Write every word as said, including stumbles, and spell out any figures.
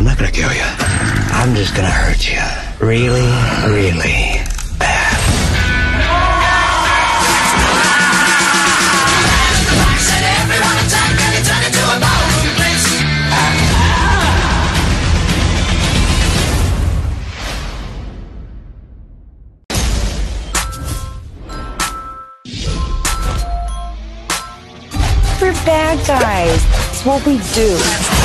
I'm not gonna kill you. I'm just gonna hurt you. Really, really bad. We're bad guys. It's what we do.